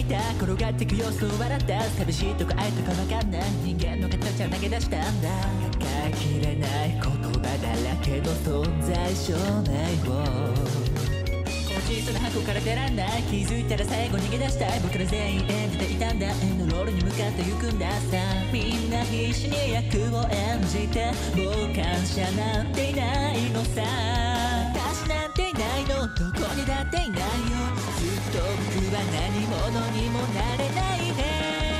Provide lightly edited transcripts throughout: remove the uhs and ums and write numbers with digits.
た転がってく様子を笑った寂しいとか愛とかわかんない人間の形を投げ出したんだ抱えきれない言葉だらけの存在証明を小さな箱から出らんない気づいたら最後逃げ出したい僕ら全員演じていたんだエンドロールに向かって行くんださみんな必死に役を演じて傍観者なんていないのさ私なんていないのどこにだっていないよずっと僕は何者にもなれないで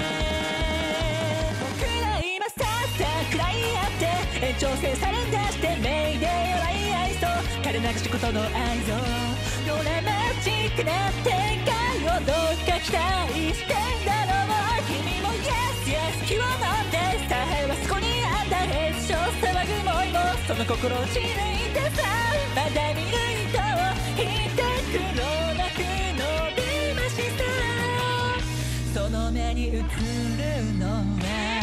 僕ら今さっさ食らい合って延長線され出してメイデーを愛愛そう垂れ流しことの愛情ドラマチックな展開をどっか期待してんだろう君も Yes Yes 気を飲んでさえはそこにあんだヘッション騒ぐ想いもその心を血抜いてさまだ見ぬ糸を引いて黒なく伸びましたその目に映るのは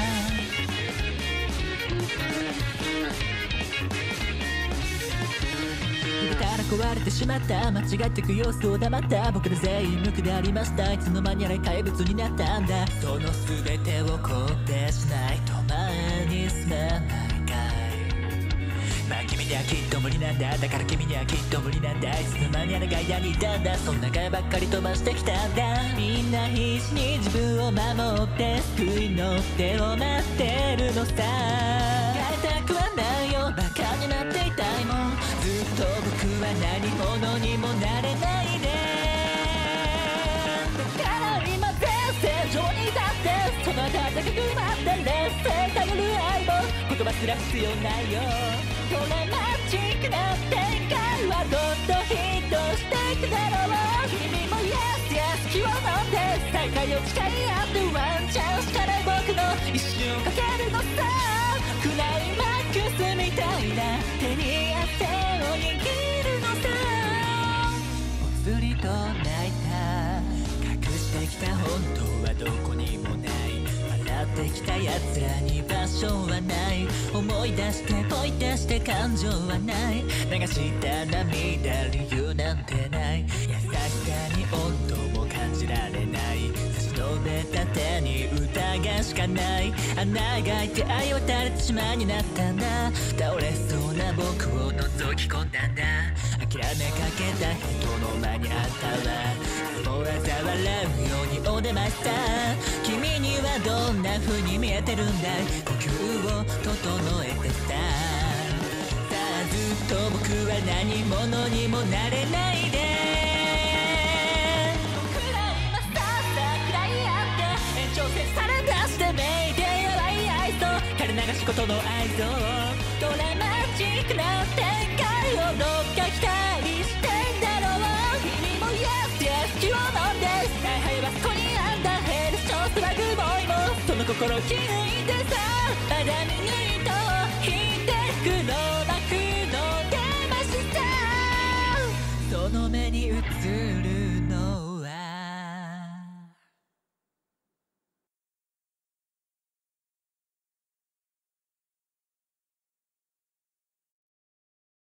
壊れてしまった間違ってく様子を黙った僕ら全員無垢でありましたいつの間にやら怪物になったんだその全てを肯定しないと前に進めないかいまあ君にはきっと無理なんだだから君にはきっと無理なんだいつの間にやら外野にいたんだそんなガヤばっかり飛ばしてきたんだみんな必死に自分を守って救いの手を待ってるのさ変えたくはないよバカになっていたいもんずっと僕は何者にもなれないでだから今全正常にだってその温かく待って劣勢頼る愛も言葉すら必要ないよドラマチックな展開はどんどんヒットしていくだろう君も Yes Yes 気を飲んで再会を誓い合ってワンチャンしかない僕の一瞬かけるのさクライマックスみたいな手に汗を握るのさぽつりと泣いた隠してきた本当はどこにもない笑ってきた奴らに場所はない思い出してポイ出して感情はない流した涙理由なんてない優しさに温度も感じられない差し伸べた手に疑しかない穴が開いて愛を垂れてしまいになったんだ倒れそうな僕を覗き込んだんだ諦めかけた人の前にあったわ思わず笑うようにお出ました君にはどんな風に見えてるんだい呼吸を整えてささあずっと僕は何者にもなれないで僕ら今さっさ食らい合って延長線され出してメイデーを愛愛と垂れ流しことの愛情ドラマチックな展開をどっか期待してんだろう君も Yes Yes 気を飲んで采配はそこにあんだヘルションスワグボーイもその心を気抜いてさまだ見ぬ糸を引いてくの